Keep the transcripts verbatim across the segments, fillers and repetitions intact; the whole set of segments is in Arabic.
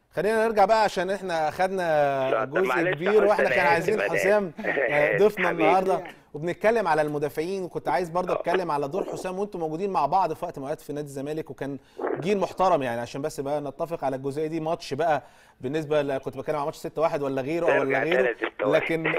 خلينا نرجع بقى عشان احنا اخدنا جزء كبير واحنا كان عايزين حسام ضيفنا النهارده وبنتكلم على المدافعين، وكنت عايز برضه اتكلم على دور حسام وانتم موجودين مع بعض في وقت من الاوقات في نادي الزمالك، وكان جيل محترم يعني. عشان بس بقى نتفق على الجزئيه دي، ماتش بقى بالنسبه كنت بتكلم على ماتش ستة واحد ولا غيره او ولا غيره، لكن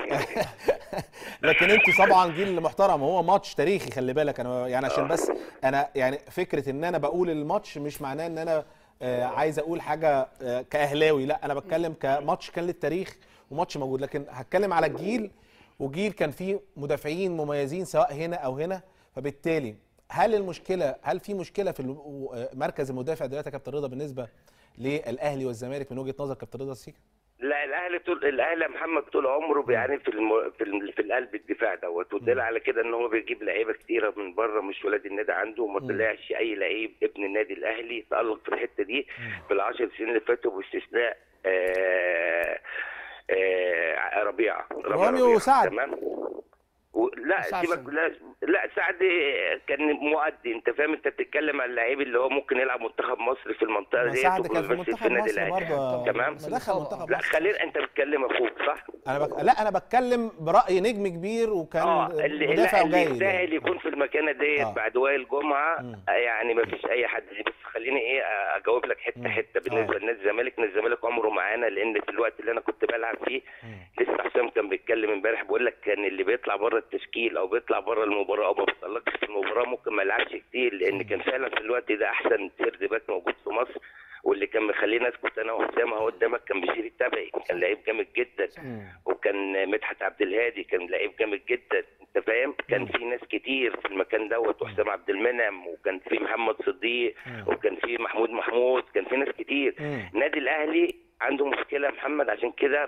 لكن انتوا طبعا جيل محترم وهو ماتش تاريخي. خلي بالك انا يعني عشان بس انا يعني فكره ان انا بقول الماتش مش معناه ان انا آه عايز اقول حاجه آه كاهلاوي، لا انا بتكلم كماتش كان للتاريخ وماتش موجود. لكن هتكلم على الجيل، وجيل كان فيه مدافعين مميزين سواء هنا او هنا، فبالتالي هل المشكله هل في مشكله في مركز المدافع دلوقتي يا كابتن رضا بالنسبه للاهلي والزمالك من وجهه نظر كابتن رضا السيكا؟ لا، الاهلي طول الاهلي يا محمد طول عمره بيعاني في الم... في ال... في القلب الدفاع دوت، والدليل على كده ان هو بيجيب لعيبه كتيره من بره مش ولاد النادي عنده، وما طلعش اي لعيب ابن النادي الاهلي تألق في الحته دي في العشر سنين اللي فاتوا باستثناء آه... آه... ربيعه رامي وسعد. تمام. لا سيبك، لا لا سعد كان مؤدي، انت فاهم، انت بتتكلم عن اللعيب اللي هو ممكن يلعب منتخب مصر في المنطقه دي. سعد كان في منتخب مصر برضه تمام. لا خلينا، انت بتتكلم اخوك صح؟ انا بك... لا انا بتكلم براي نجم كبير وكان اه مدافع اللي جيد يستاهل يكون في المكانه ديت آه. بعد وائل جمعه م. يعني ما فيش اي حد. بس خليني ايه اجاوب لك حته م. حته بالنسبه آه. لنادي الزمالك. نادي الزمالك عمره معانا، لان في الوقت اللي انا كنت بلعب فيه م. لسه حسام كان بيتكلم امبارح بيقول لك كان اللي بيطلع بره التشكيل او بيطلع بره المباراه او ما بيطلعش في المباراه ممكن ما يلعبش كتير، لان كان فعلا في الوقت ده احسن سيرد باك موجود في مصر، واللي كان مخلينا اسكت انا وحسام اهو قدامك كان بشير التبعي، كان لعيب جامد جدا، وكان مدحت عبد الهادي كان لعيب جامد جدا، انت فاهم. كان في ناس كتير في المكان دوت، وحسام عبد المنعم، وكان في محمد صديق، وكان في محمود محمود، كان في ناس كتير. نادي الاهلي عنده مشكله يا محمد، عشان كده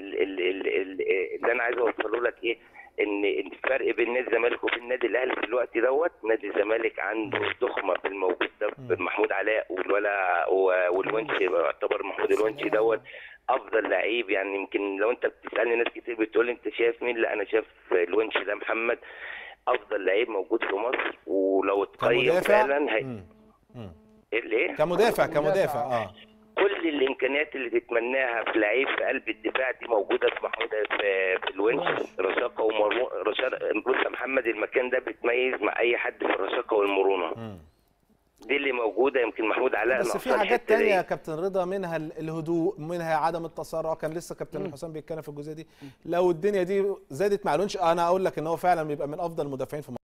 اللي انا عايز اوصله لك ايه، ان الفرق بين نادي الزمالك وبين النادي الاهلي في الوقت دوت، نادي الزمالك عنده ضخمه في الموجود ده، محمود علاء والولا والونشي، يعتبر محمود الونشي دوت افضل لعيب. يعني يمكن لو انت بتسالني ناس كتير بتقول انت شايف مين، لا انا شايف الونشي ده محمد افضل لعيب موجود في مصر، ولو اتقيم فعلا هي ايه كمدافع كمدافع اه كل الامكانيات اللي تتمناها في لعيب في قلب الدفاع دي موجوده في محمود في, في الونش، رشاقه ومرونه. بص يا محمد، المكان ده بيتميز مع اي حد في الرشاقه والمرونه م. دي اللي موجوده. يمكن محمود علاء بس في حاجات تانية يا كابتن رضا، منها الهدوء، منها عدم التسرع. كان لسه كابتن حسام بيتكلم في الجزئيه دي. لو الدنيا دي زادت مع الونش انا اقول لك ان هو فعلا بيبقى من افضل المدافعين في مصر.